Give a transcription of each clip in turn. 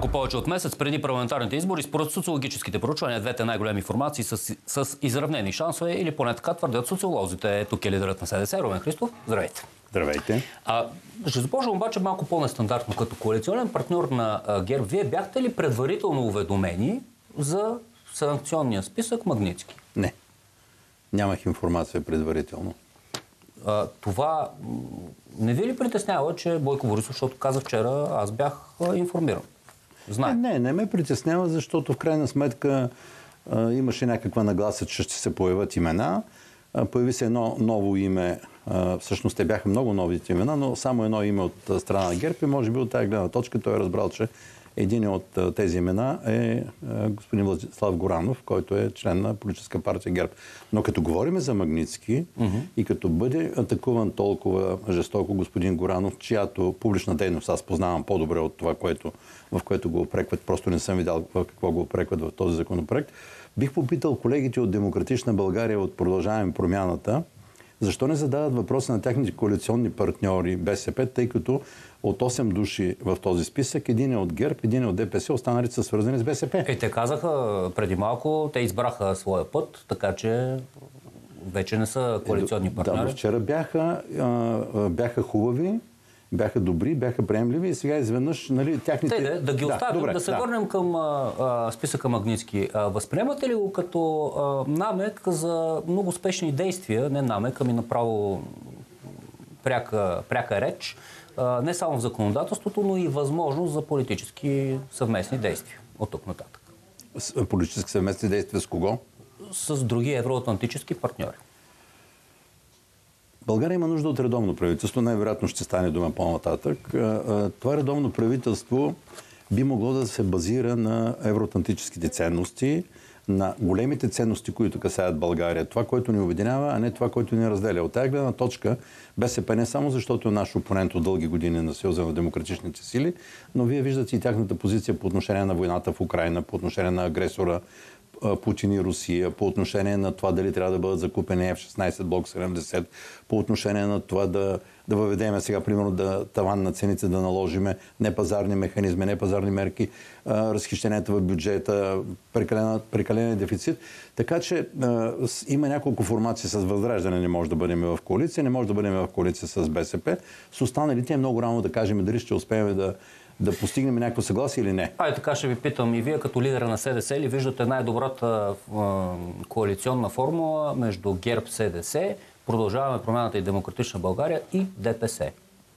Малко повече от месец преди парламентарните избори, според социологическите проучвания, двете най-големи формации с изравнени шансове, или поне така твърдят социолозите. Тук е лидерът на СДС, Румен Христов. Здравейте. Здравейте. Ще започнем обаче малко по-нестандартно. Като коалиционен партньор на ГЕРБ, вие бяхте ли предварително уведомени за санкционния списък Магнитски? Не. Нямах информация предварително. Това не ви ли притеснява, че Бойко Борисов, защото каза вчера, аз бях информиран? Не ме притеснява, защото в крайна сметка имаше някаква нагласа, че ще се появят имена. Появи се едно ново име. Всъщност те бяха много новите имена, но само едно име от страна на ГЕРБ и може би от тази гледна точка той е разбрал, че един от тези имена е господин Владислав Горанов, който е член на политическа партия ГЕРБ. Но като говорим за Магнитски и като бъде атакуван толкова жестоко господин Горанов, чиято публична дейност аз познавам по-добре от това, в което го опрекват, просто не съм видял в какво го опрекват в този законопроект, бих попитал колегите от Демократична България, от Продължаваме промяната, защо не задават въпроса на техните коалиционни партньори БСП, тъй като от 8 души в този списък, един е от ГЕРБ, един е от ДПС, останалите са свързани с БСП. Те казаха преди малко, те избраха своя път, така че вече не са коалиционни партньори. Да, вчера бяха хубави, бяха добри, бяха приемливи и сега изведнъж тяхните... Да ги оставим, да се върнем към списъка Магнитски. Възприемате ли го като намек за много спешни действия, не намек, ами направо пряка реч, не само в законодателството, но и възможност за политически съвместни действия от тук нататък? Политически съвместни действия с кого? С други евроатлантически партньори. България има нужда от редовно правителство. Най-вероятно ще стане дума по-нататък. Това редовно правителство би могло да се базира на евроатлантическите ценности, на големите ценности, които касаят България. Това, което ни обединява, а не това, което ни разделя. От тази гледна точка БСП не само защото е наш опонент от дълги години на Съюза на демократичните сили, но вие виждате и тяхната позиция по отношение на войната в Украйна, по отношение на агресора Путин и Русия, по отношение на това дали трябва да бъдат закупени F-16 Block 70, по отношение на това да въведеме сега, примерно, таван на цените, да наложиме непазарни механизми, непазарни мерки, разхищенията в бюджета, прекален дефицит. Така че има няколко формации с Възраждане. Не може да бъдем в коалиция, не може да бъдем в коалиция с БСП. С останалите е много рано да кажем дали ще успеем да постигнем някакво съгласие или не. Така ще ви питам и вие като лидера на СДС ли виждате най-добрата коалиционна формула между ГЕРБ, СДС, Продължаваме промяната и Демократична България и ДПС?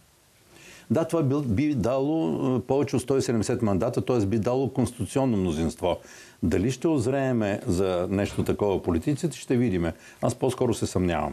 Да, това би дало повече от 170 мандата, т.е. би дало конституционно мнозинство. Дали ще озрееме за нещо такова политиците, ще видиме. Аз по-скоро се съмнявам.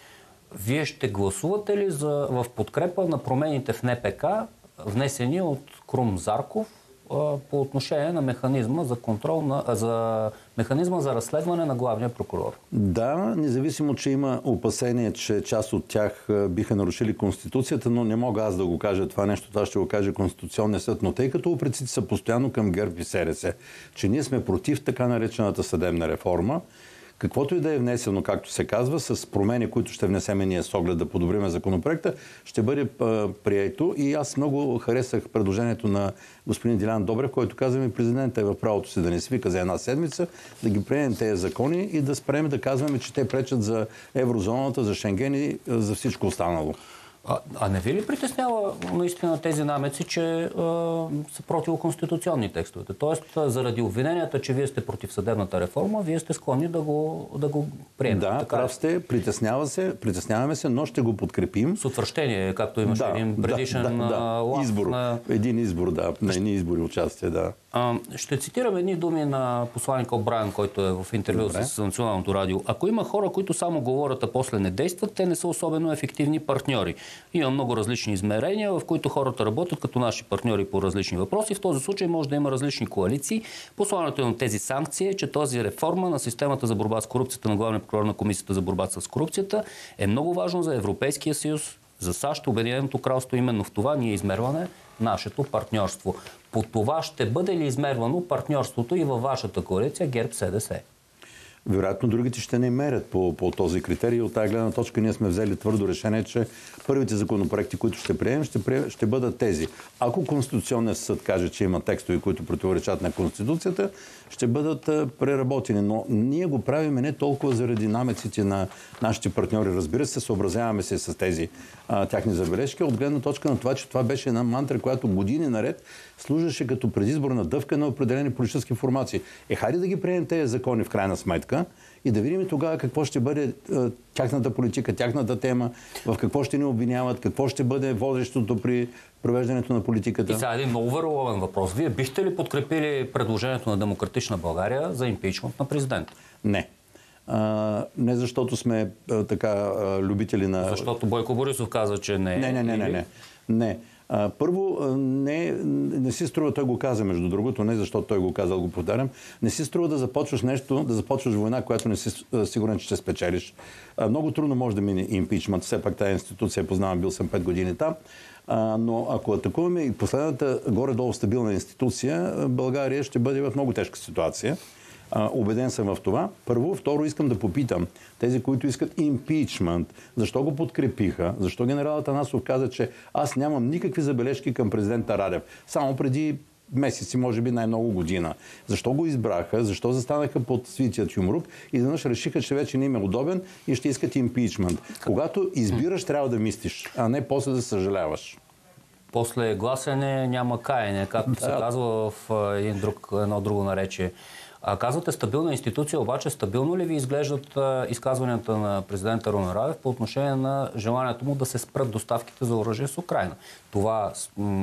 Вие ще гласувате ли в подкрепа на промените в НПК, внесени от Крум Зарков, по отношение на механизма за контрол, механизма за разследване на главния прокурор? Да, независимо, че има опасение, че част от тях биха нарушили Конституцията, но не мога аз да го кажа това нещо, това ще го каже Конституционния съд, но тъй като упреците са постоянно към ГЕРБ и СДС, че ние сме против така наречената съдебна реформа, каквото и да е внесено, както се казва, с промени, които ще внесеме ние с оглед да подобриме законопроекта, ще бъде прието. И аз много харесах предложението на господин Делян Добрев, който каза ми, президентът е в правото си да не свика за една седмица, да ги приемем тези закони и да спрем да казваме, че те пречат за еврозоната, за Шенген и за всичко останало. Не ви ли притеснява наистина тези намеци, че са противоконституционни текстовете? Тоест, заради обвиненията, че вие сте против съдебната реформа, вие сте склонни да го приемете? Да, прав сте, притесняваме се, но ще го подкрепим. С отвращение, както имаше един предишен избор. Един избор, на едни избори участие, да. Ще цитирам едни думи на посланика О'Брайен, който е в интервю с Националното радио. Ако има хора, които само говорят, а после не действат, те не са особено ефективни партньори. Има много различни измерения, в които хората работят като наши партньори по различни въпроси. В този случай може да има различни коалиции. Посланието на тези санкции е, че този реформа на системата за борба с корупцията на главния прокурор на Комисията за борба с корупцията е много важно за Европейския съюз, за САЩ, Обединеното кралство. Именно в това ние измерваме нашето партньорство. По това ще бъде ли измервано партньорството и във вашата коалиция ГЕРБ-СДС? вероятно другите ще не мерят по този критерий. От тази гледна точка ние сме взели твърдо решение, че първите законопроекти, които ще приемем, ще бъдат тези. Ако Конституционният съд каже, че има текстове, които противоречат на Конституцията, ще бъдат преработени. Но ние го правим не толкова заради намеците на нашите партньори. Разбира се, съобразяваме се с тези тяхни забележки. От гледна точка на това, че това беше една мантра, която години наред служеше като предизборна дъвка на определени политически формации. Хайде да ги приемем тези закони в крайна сметка и да видим тогава какво ще бъде тяхната политика, тяхната тема, в какво ще ни обвиняват, какво ще бъде водещото при провеждането на политиката. И сега един много върловен въпрос. Вие бихте ли подкрепили предложението на Демократична България за импичмент на президента? Не. Не защото сме така любители на... Защото Бойко Борисов каза, че не. Не. Първо, не си струва, той го каза, между другото, не защото той го казал, го повтарям, не си струва да започваш нещо, да започваш война, която не си сигурен, че ще спечелиш. Много трудно може да мине импичмент. Все пак тази институция познавам, бил съм 5 години там. Но ако атакуваме и последната горе-долу стабилна институция, България ще бъде в много тежка ситуация. Убеден съм в това. Първо. Второ, искам да попитам тези, които искат импичмент, защо го подкрепиха? Защо генерал Атанасов каза, че аз нямам никакви забележки към президента Радев? Само преди месеци, може би най-много година. Защо го избраха? Защо застанаха под свитият юмрук и изведнъж решиха, че вече не им е удобен и ще искат импичмент? Когато избираш, трябва да мислиш, а не после да съжаляваш. После гласене няма каене, както се казва в едно друго наречие. Казвате стабилна институция, обаче стабилно ли ви изглеждат изказванията на президента Румен Радев по отношение на желанието му да се спрат доставките за оръжие с Украйна? Това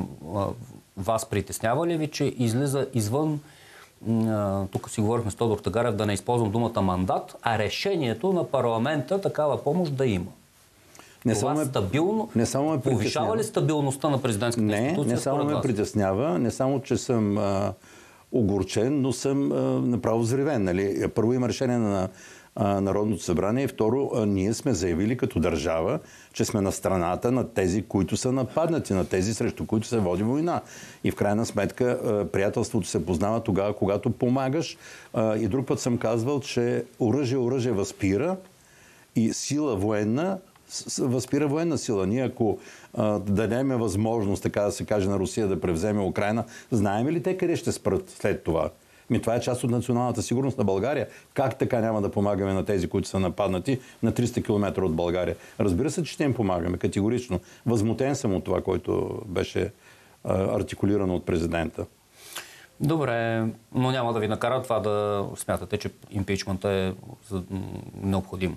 вас притеснява ли ви, че излиза извън, тук си говорихме с Тодор Тагарев, да не използвам думата мандат, а решението на парламента такава помощ да има? Това стабилно повишава ли стабилността на президентската институция? Не само ме притеснява, не само, че съм огорчен, но съм направо взривен. Нали? Първо има решение на Народното събрание и второ, ние сме заявили като държава, че сме на страната на тези, които са нападнати, на тези, срещу които се води война. И в крайна сметка приятелството се познава тогава, когато помагаш. И друг път съм казвал, че оръжие възпира и сила военна възпира военна сила. Ние ако дадем възможност, така да се каже, на Русия да превземе Украйна, знаем ли те къде ще спрат след това? Това е част от националната сигурност на България. Как така няма да помагаме на тези, които са нападнати на 300 км от България? Разбира се, че ще им помагаме, категорично. Възмутен съм от това, което беше артикулирано от президента. Добре, но няма да ви накара това да смятате, че импичментът е необходим.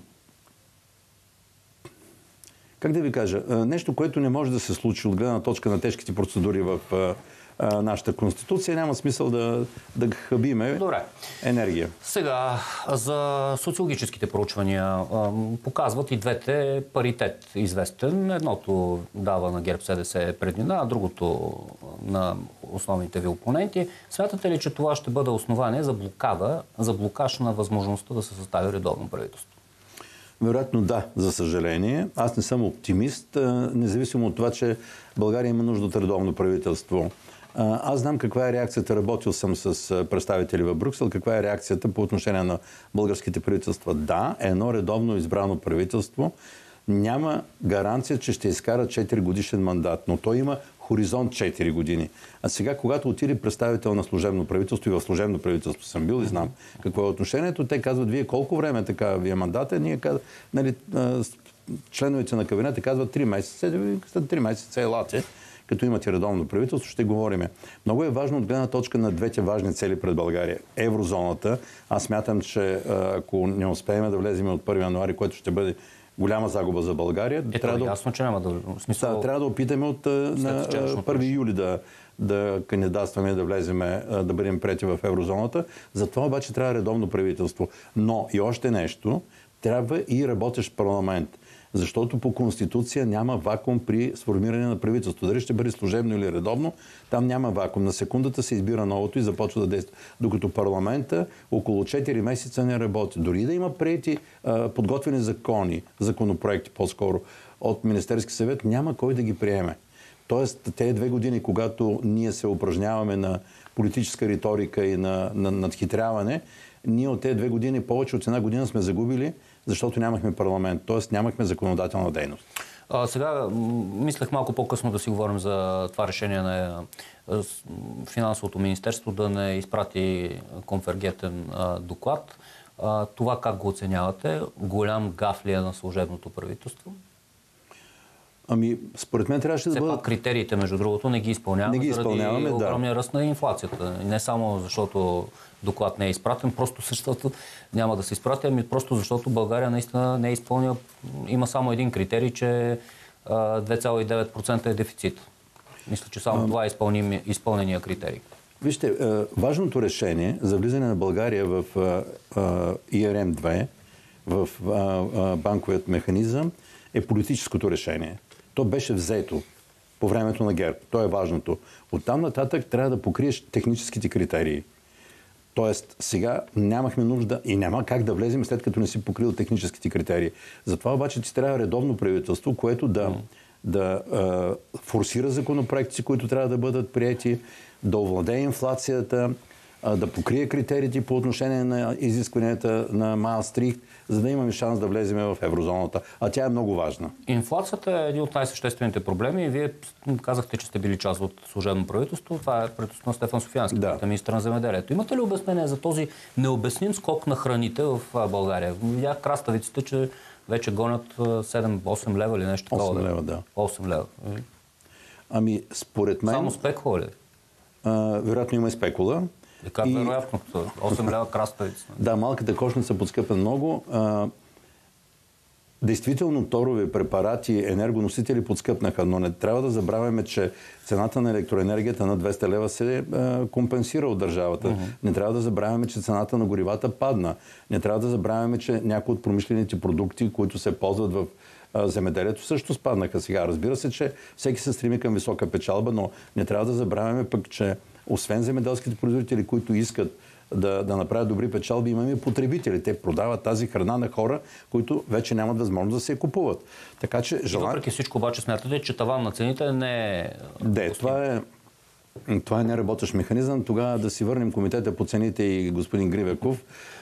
Как да ви кажа? Нещо, което не може да се случи от гледна точка на тежките процедури в нашата конституция, няма смисъл да хабиме енергия. Сега, за социологическите проучвания показват и двете паритет известен. Едното дава на ГЕРБ-СДС преднина, а другото на основните ви опоненти. Смятате ли, че това ще бъде основание за блокада, за блокаж на възможността да се състави редовно правителство? Вероятно да, за съжаление. Аз не съм оптимист, независимо от това, че България има нужда от редовно правителство. Аз знам каква е реакцията, работил съм с представители в Брюксел, каква е реакцията по отношение на българските правителства. Да, едно редовно избрано правителство няма гаранция, че ще изкара 4 годишен мандат, но той има хоризонт 4 години. А сега, когато отиде представител на служебно правителство, и в служебно правителство съм бил и знам какво е отношението, те казват, вие колко време е така вие мандата? Ние казват, нали, членовете на кабинета казват 3 месеца, след 3 месеца елате, като имате редовно правителство, ще говориме. Много е важно от гледна точка на двете важни цели пред България. Еврозоната, аз смятам, че ако не успеем да влезем от 1 януари, което ще бъде голяма загуба за България. Ясно, че няма да... Смисъл... трябва да опитаме от на 1 юли да кандидатстваме, да влеземе, да бъдем прети в еврозоната. Затова обаче трябва редовно правителство. Но и още нещо, трябва и работещ парламент. Защото по Конституция няма вакуум при сформиране на правителство. Дали ще бъде служебно или редовно, там няма вакуум. На секундата се избира новото и започва да действа. Докато парламента около 4 месеца не работи. Дори да има приети подготвени законопроекти по-скоро от Министерски съвет, няма кой да ги приеме. Тоест, тези 2 години, когато ние се упражняваме на политическа риторика и на надхитряване, ние от тези 2 години повече от 1 година сме загубили, защото нямахме парламент, т.е. нямахме законодателна дейност. Сега мислех малко по-късно да си говорим за това решение на финансовото министерство да не изпрати конвергентен доклад. Това как го оценявате? Голям гаф ли е на служебното правителство? Според мен трябваше да бъдат... Критериите, между другото, не ги изпълняваме заради огромния ръст на инфлацията. Не само защото доклад не е изпратен, просто защото няма да се изпрати, ами просто защото България наистина не е изпълнила. Има само един критерий, че 2,9% е дефицит. Мисля, че само това е изпълнения критерий. Вижте, важното решение за влизане на България в ИРМ-2, в банковият механизъм, е политическото решение. То беше взето по времето на ГЕРБ. То е важното. Оттам нататък трябва да покриеш техническите критерии. Тоест, сега нямахме нужда и няма как да влезем след като не си покрил техническите критерии. Затова обаче ти трябва редовно правителство, което да форсира законопроекти, които трябва да бъдат приети, да овладее инфлацията, да покрие критериите по отношение на изискванията на Маастрихт, за да имаме шанс да влезем в еврозоната. А тя е много важна. Инфлацията е един от най-съществените проблеми. Вие казахте, че сте били част от служебно правителство. Това е правителството на Стефан Софиянски, министър на земеделието. Имате ли обяснение за този необясним скок на храните в България? Видях краставиците, че вече гонят 7-8 лева или нещо такова. 8 лева, да. 8 лева. Според мен... Само спекула ли? Вероятно има и спекула. Как вероятно? 8 лева краставица. Да, малката кошница подскъпа много. Действително торове, препарати, енергоносители подскъпнаха, но не трябва да забравяме, че цената на електроенергията на 200 лева се компенсира от държавата. Не трябва да забравяме, че цената на горивата падна. Не трябва да забравяме, че някои от промишлените продукти, които се ползват в земеделието, също спаднаха сега. Разбира се, че всеки се стреми към висока печалба, но не трябва да забравяме пък, че освен земеделските производители, които искат да направят добри печалби, имаме и потребители. Те продават тази храна на хора, които вече нямат възможност да се я купуват. Така че въпреки всичко обаче смятате, че таван на цените не е... Това е неработещ механизъм. Тогава да си върнем комитета по цените и господин Гривеков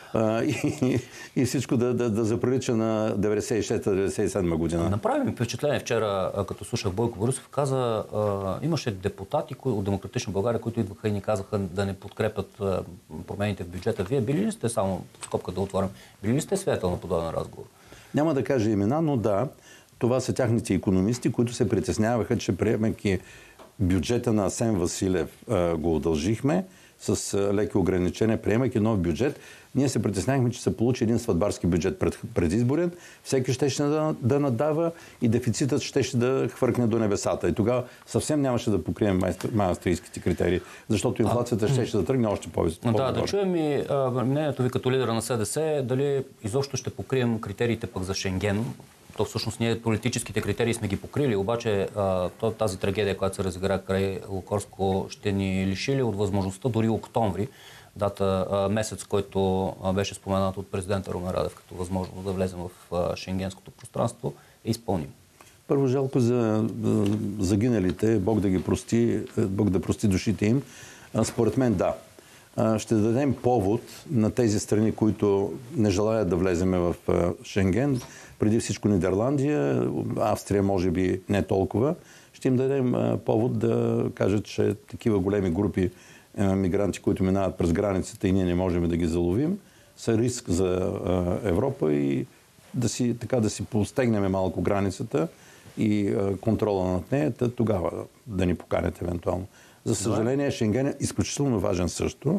и всичко да заприлича на 96-97 година. Направи ми впечатление вчера, като слушах Бойко Борисов, каза, имаше депутати от Демократична България, които идваха и ни казаха да не подкрепят промените в бюджета. Вие били ли сте, само скобка да отворим, били ли сте свидетел на подобен разговор? Няма да кажа имена, но да, това са тяхните икономисти, които се притесняваха, че приемайки бюджета на Асен Василев го удължихме с леки ограничения, приемайки нов бюджет. Ние се притеснявахме, че се получи един сватбарски бюджет предизборен, всеки щеше да надава и дефицитът щеше да хвъркне до небесата. И тогава съвсем нямаше да покрием маастрихтските критерии, защото инфлацията щеше да тръгне още по-добре. Да чуем и мнението ви като лидера на СДС, дали изобщо ще покрием критериите пък за Шенген. То всъщност ние политическите критерии сме ги покрили, обаче тази трагедия, която се разигра край Лукорско, ще ни лиши ли от възможността дори октомври, месец, който беше споменат от президента Румен Радев като възможност да влезем в шенгенското пространство, е изпълним. Първо жалко за загиналите, Бог да ги прости, Бог да прости душите им. Според мен да. Ще дадем повод на тези страни, които не желаят да влеземе в Шенген, преди всичко Нидерландия, Австрия може би не толкова. Ще им дадем повод да кажат, че такива големи групи мигранти, които минават през границата и ние не можем да ги заловим, са риск за Европа и да си постегнем малко границата и контрола над нея, тогава да ни поканят евентуално. За съжаление, Шенген е изключително важен също,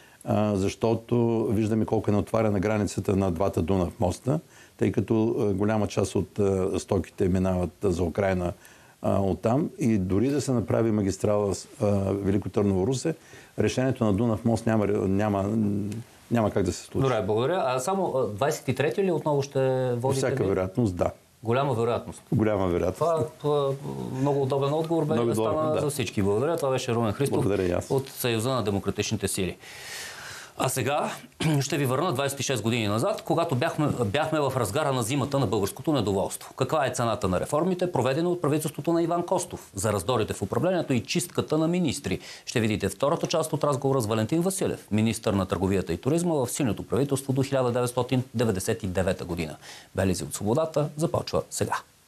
защото виждаме колко е натварена границата на двата Дунав моста, тъй като голяма част от стоките минават за Украйна оттам и дори да се направи магистрала Велико Търново-Русе, решението на Дунав мост няма как да се случи. Добре, благодаря. А само 23-ти ли отново ще водите? Всяка вероятност, да. Голяма вероятност. Голяма вероятност. Това много удобен отговор бе стана за всички. Благодаря. Това беше Румен Христов от Съюза на демократичните сили. А сега ще ви върна 26 години назад, когато бяхме в разгара на зимата на българското недоволство. Каква е цената на реформите, проведена от правителството на Иван Костов, за раздорите в управлението и чистката на министри? Ще видите втората част от разговора с Валентин Василев, министър на търговията и туризма в силното правителство до 1999 година. Белези от свободата започва сега.